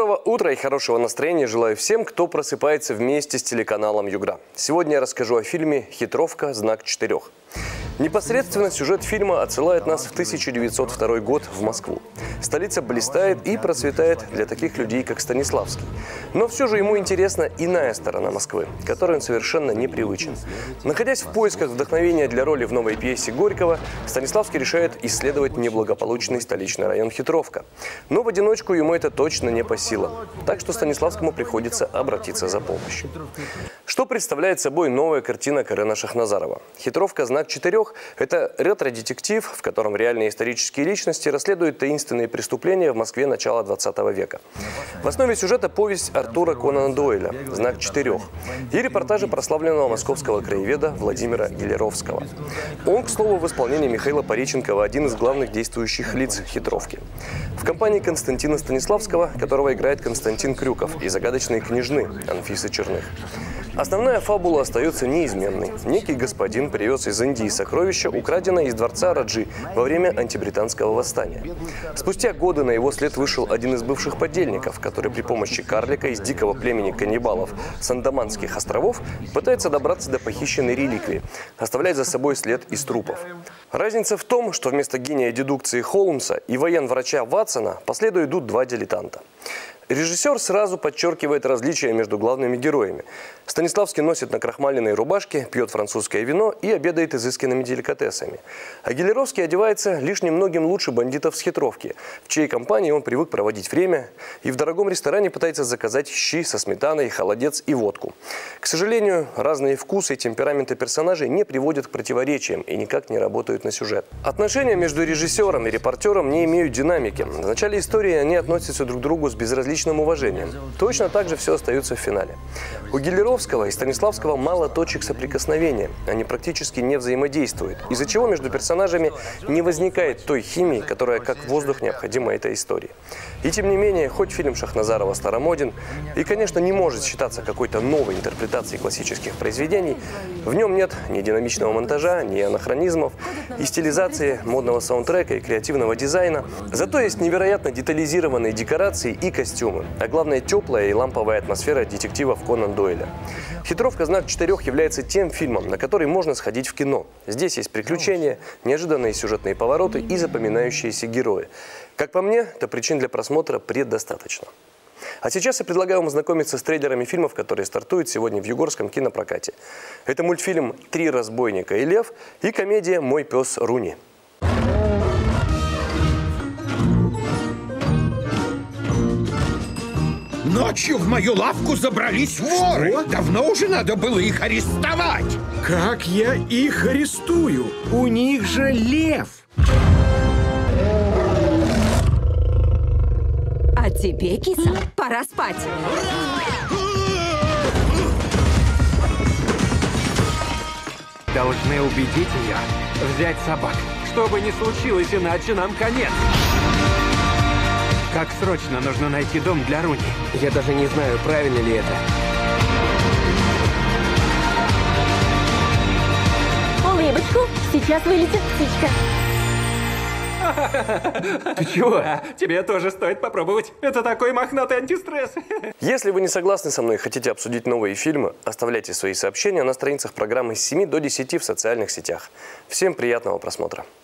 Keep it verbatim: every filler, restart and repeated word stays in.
Доброго утра и хорошего настроения желаю всем, кто просыпается вместе с телеканалом Югра. Сегодня я расскажу о фильме «Хитровка. Знак четырех». Непосредственно сюжет фильма отсылает нас в тысяча девятьсот второй год в Москву. Столица блистает и процветает для таких людей, как Станиславский. Но все же ему интересна иная сторона Москвы, к которой он совершенно непривычен. Находясь в поисках вдохновения для роли в новой пьесе Горького, Станиславский решает исследовать неблагополучный столичный район Хитровка. Но в одиночку ему это точно не по силам. Так что Станиславскому приходится обратиться за помощью. Что представляет собой новая картина Карена Шахназарова? «Хитровка. Знак четырех» – это ретро-детектив, в котором реальные исторические личности расследуют таинственные преступления в Москве начала двадцатого века. В основе сюжета повесть Артура Конана Дойля «Знак четырех» и репортажи прославленного московского краеведа Владимира Гелеровского. Он, к слову, в исполнении Михаила Пореченкова один из главных действующих лиц «Хитровки». В компании Константина Станиславского, которого играет Константин Крюков, и загадочной княжны Анфисы Черных. Основная фабула остается неизменной. Некий господин привез из Индии сокровища, украденное из дворца Раджи во время антибританского восстания. Спустя годы на его след вышел один из бывших подельников, который при помощи карлика из дикого племени каннибалов с Андаманских островов пытается добраться до похищенной реликвии, оставляя за собой след из трупов. Разница в том, что вместо гения дедукции Холмса и военврача Ватсона по следу идут два дилетанта. Режиссер сразу подчеркивает различия между главными героями. Станиславский носит накрахмаленные рубашки, пьет французское вино и обедает изысканными деликатесами. А Гелеровский одевается лишь немногим лучше бандитов с Хитровки, в чьей компании он привык проводить время и в дорогом ресторане пытается заказать щи со сметаной, холодец и водку. К сожалению, разные вкусы и темпераменты персонажей не приводят к противоречиям и никак не работают на сюжет. Отношения между режиссером и репортером не имеют динамики. В начале истории они относятся друг к другу с безразличием личным уважением. Точно так же все остается в финале. У Гелеровского и Станиславского мало точек соприкосновения. Они практически не взаимодействуют, из-за чего между персонажами не возникает той химии, которая как воздух необходима этой истории. И тем не менее, хоть фильм Шахназарова старомоден и, конечно, не может считаться какой-то новой интерпретацией классических произведений, в нем нет ни динамичного монтажа, ни анахронизмов, и стилизации, модного саундтрека и креативного дизайна. Зато есть невероятно детализированные декорации и костюмы. А главное, теплая и ламповая атмосфера детективов Конан Дойля. «Хитровка. Знак четырех» является тем фильмом, на который можно сходить в кино. Здесь есть приключения, неожиданные сюжетные повороты и запоминающиеся герои. Как по мне, то причин для просмотра предостаточно. А сейчас я предлагаю вам ознакомиться с трейлерами фильмов, которые стартуют сегодня в Югорском кинопрокате. Это мультфильм «Три разбойника и лев» и комедия «Мой пес Руни». Ночью в мою лавку забрались воры. Что? Давно уже надо было их арестовать. Как я их арестую? У них же лев. А тебе, киса, пора спать. Должны убедить ее взять собак. Что бы ни случилось, иначе нам конец. Как срочно нужно найти дом для Руни? Я даже не знаю, правильно ли это. Улыбочку, сейчас вылетит птичка. Ты чего? Тебе тоже стоит попробовать. Это такой мохнатый антистресс. Если вы не согласны со мной и хотите обсудить новые фильмы, оставляйте свои сообщения на страницах программы с семи до десяти в социальных сетях. Всем приятного просмотра.